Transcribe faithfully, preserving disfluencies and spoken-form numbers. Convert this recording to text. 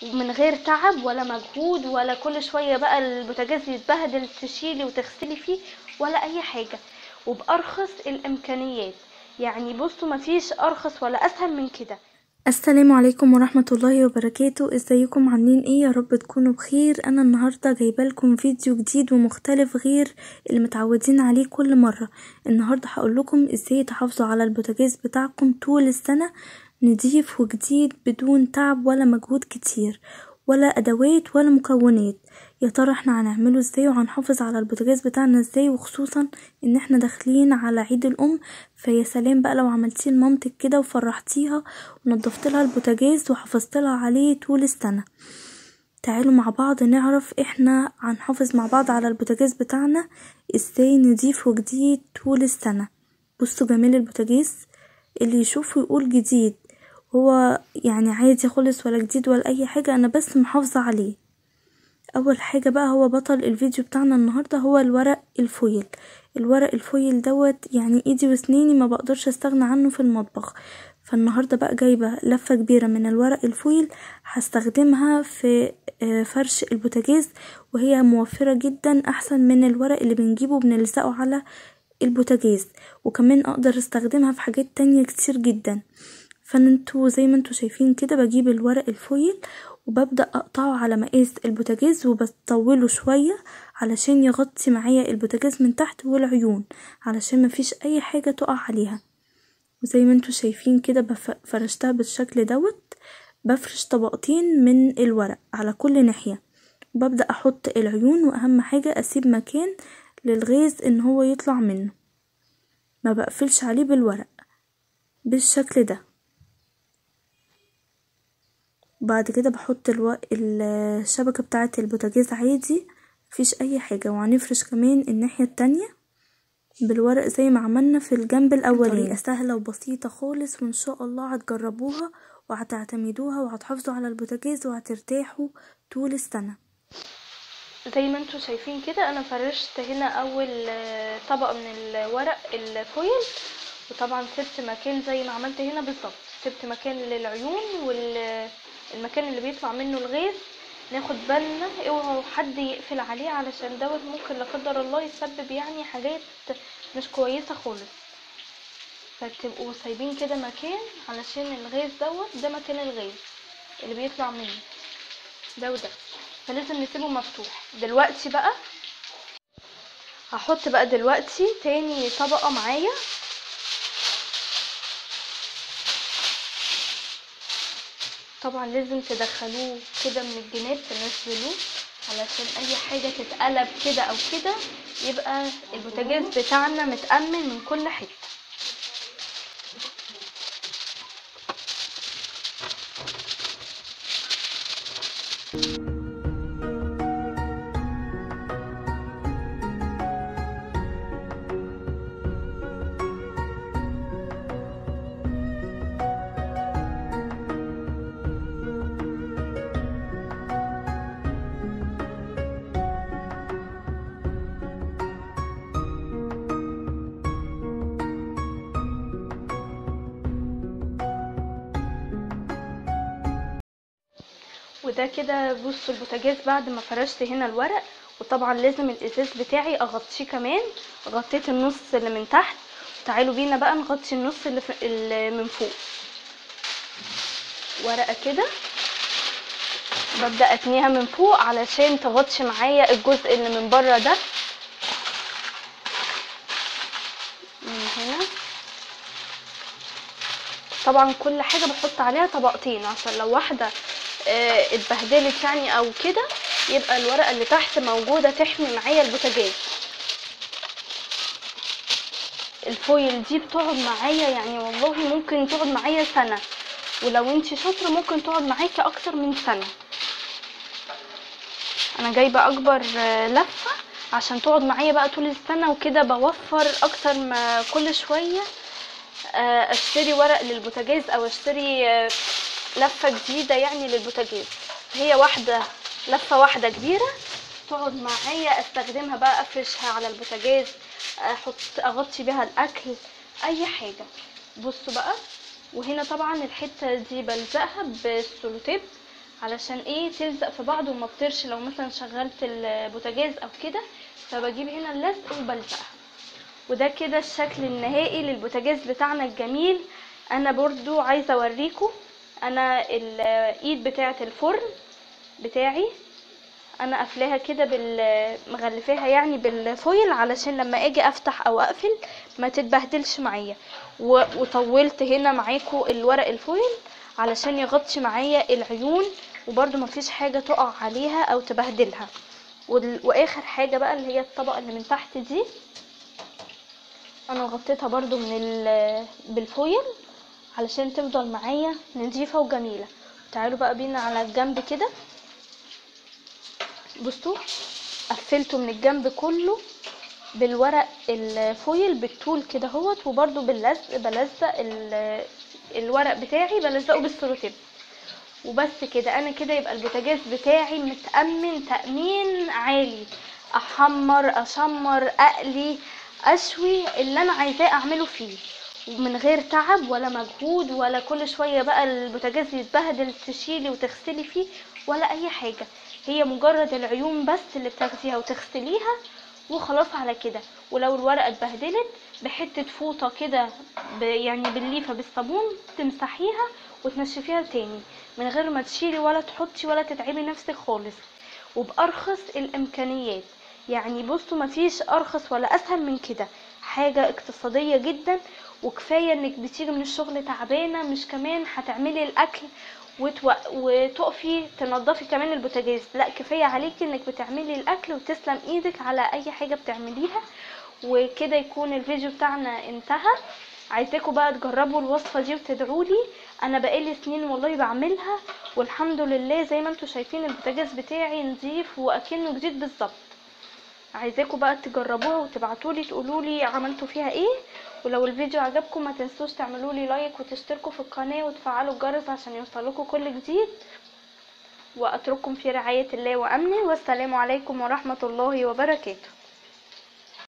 ومن غير تعب ولا مجهود، ولا كل شويه بقى البوتاجاز يتبهدل تشيلي وتغسلي فيه ولا اي حاجه، وبارخص الامكانيات. يعني بصوا مفيش ارخص ولا اسهل من كده. السلام عليكم ورحمة الله وبركاته. ازيكم عاملين ايه؟ يا رب تكونوا بخير. انا النهاردة جايبه لكم فيديو جديد ومختلف غير اللي متعودين عليه كل مرة. النهاردة هقول لكم ازاي تحافظوا على البوتاجاز بتاعكم طول السنة نضيف وجديد بدون تعب ولا مجهود كتير ولا ادوات ولا مكونات. يا ترى احنا هنعمله ازاي وهنحافظ على البوتاجاز بتاعنا ازاي، وخصوصا ان احنا داخلين على عيد الام؟ فيا سلام بقى لو عملتيه لمامتك كده وفرحتيها ونضفت لها البوتاجاز وحافظت لها عليه طول السنة. تعالوا مع بعض نعرف احنا هنحافظ مع بعض على البوتاجاز بتاعنا ازاي نضيفه جديد طول السنة. بصوا جمال البوتاجاز، اللي يشوفه يقول جديد، هو يعني عادي خالص ولا جديد ولا اي حاجة، انا بس محافظة عليه. اول حاجة بقى هو بطل الفيديو بتاعنا النهاردة هو الورق الفويل. الورق الفويل دوت يعني ايدي وسنيني ما بقدرش استغنى عنه في المطبخ. فالنهاردة بقى جايبة لفة كبيرة من الورق الفويل هستخدمها في فرش البوتاجاز، وهي موفرة جدا احسن من الورق اللي بنجيبه بنلزقه على البوتاجاز، وكمان اقدر استخدمها في حاجات تانية كتير جدا. فانتوا زي ما انتوا شايفين كده بجيب الورق الفويل وببدأ اقطعه على مقاس البوتاجاز وبطوله شوية علشان يغطي معايا البوتاجاز من تحت والعيون، علشان مفيش اي حاجة تقع عليها. وزي ما انتوا شايفين كده فرشتها بالشكل دوت. بفرش طبقتين من الورق على كل ناحية، وببدأ احط العيون، واهم حاجة اسيب مكان للغاز ان هو يطلع منه، ما بقفلش عليه بالورق بالشكل ده. بعد كده بحط الو... الشبكة بتاعة البوتاجاز عادي، مفيش اي حاجة. وهنفرش كمان الناحية التانية بالورق زي ما عملنا في الجنب الاولاني. طريقة سهلة وبسيطة خالص، وان شاء الله هتجربوها وهتعتمدوها وهتحافظوا على البوتاجاز وهترتاحوا طول السنة. زي ما انتوا شايفين كده انا فرشت هنا اول طبقة من الورق الفويل، وطبعا سبت مكان زي ما عملت هنا بالظبط، سبت مكان للعيون والمكان اللي بيطلع منه الغاز. ناخد بالنا اوعوا حد يقفل عليه، علشان دوت ممكن لا قدر الله يسبب يعني حاجات مش كويسة خالص. فتبقوا سايبين كده مكان علشان الغاز دوت، ده مكان الغاز اللي بيطلع منه ده وده، فلازم نسيبه مفتوح. دلوقتي بقى هحط بقى دلوقتي تاني طبقة معايا. طبعا لازم تدخلوه كده من الجناب، تنزلوه علشان اي حاجة تتقلب كده او كده يبقى البوتاجاز بتاعنا متأمن من كل حتة. وده كده بصوا البوتاجاز بعد ما فرشت هنا الورق. وطبعا لازم الازاز بتاعي اغطيه كمان، غطيت النص اللي من تحت. تعالوا بينا بقى نغطي النص اللي, اللي من فوق. ورقة كده ببدأ اتنيها من فوق علشان تغطي معايا الجزء اللي من بره ده من هنا. طبعا كل حاجة بحط عليها طبقتين عشان لو واحدة اه اتبهدلت يعني او كده يبقى الورقة اللي تحت موجودة تحمي معايا البوتاجاز. الفويل دي بتقعد معايا يعني والله ممكن تقعد معايا سنة، ولو انتي شاطرة ممكن تقعد معاكي اكتر من سنة. انا جايبة اكبر لفة عشان تقعد معايا بقى طول السنة، وكده بوفر اكتر ما كل شوية اشتري ورق للبوتاجاز او اشتري لفة جديدة يعني للبوتاجاز. هي واحدة لفة واحدة كبيرة تقعد معايا، استخدمها بقى افرشها على البوتاجاز، احط اغطي بيها الاكل اي حاجة. بصوا بقى، وهنا طبعا الحتة دي بلزقها بالسولوتيب علشان ايه تلزق في بعض وما تطيرش لو مثلا شغلت البوتاجاز او كده. فبجيب هنا اللزق وبلزقها. وده كده الشكل النهائي للبوتاجاز بتاعنا الجميل. انا برضو عايزه اوريكم انا الايد بتاعه الفرن بتاعي انا قافلاها كده بال مغلفاها يعني بالفويل علشان لما اجي افتح او اقفل ما تتبهدلش معايا. و- وطولت هنا معاكم الورق الفويل علشان يغطي معايا العيون وبرده مفيش حاجه تقع عليها او تبهدلها. وال- واخر حاجه بقى اللي هي الطبقه اللي من تحت دي انا غطيتها برضو من ال- بالفويل علشان تفضل معايا نظيفه وجميله. تعالوا بقى بينا على الجنب كده. بصوا قفلته من الجنب كله بالورق الفويل بالطول كده اهوت، وبرده باللزق بلزق ال- الورق بتاعي بلزقه بالسلوتيب. وبس كده انا كده يبقى البوتاجاز بتاعي متأمن تأمين عالي. احمر اشمر اقلي اشوي اللي انا عايزاه اعمله فيه ومن غير تعب ولا مجهود ولا كل شويه بقى البوتاجاز يتبهدل تشيلي وتغسلي فيه ولا اي حاجه. هي مجرد العيون بس اللي بتاخديها وتغسليها وخلاص على كده. ولو الورقه اتبهدلت بحته فوطه كده ب- يعني بالليفه بالصابون تمسحيها وتنشفيها تاني من غير ما تشيلي ولا تحطي ولا تتعبي نفسك خالص وبأرخص الامكانيات. يعني بصوا مفيش ارخص ولا اسهل من كده. حاجة اقتصادية جدا وكفاية انك بتيجي من الشغل تعبانة مش كمان هتعملي الاكل وتو... وتقفي تنضفي كمان البوتاجاز. لا كفاية عليكي انك بتعملي الاكل وتسلم ايدك على اي حاجة بتعمليها. وكده يكون الفيديو بتاعنا انتهى. عايزاكم بقى تجربوا الوصفة دي وتدعولي. انا بقالي سنين والله بعملها والحمد لله زي ما انتوا شايفين البوتاجاز بتاعي نظيف واكنه جديد بالظبط. عايزاكم بقى تجربوها وتبعتولي تقولولي عملتوا فيها ايه. ولو الفيديو عجبكم ما تنسوش تعملولي لايك وتشتركوا في القناة وتفعلوا الجرس عشان يوصلكوا كل جديد. واترككم في رعاية الله وامنه والسلام عليكم ورحمة الله وبركاته.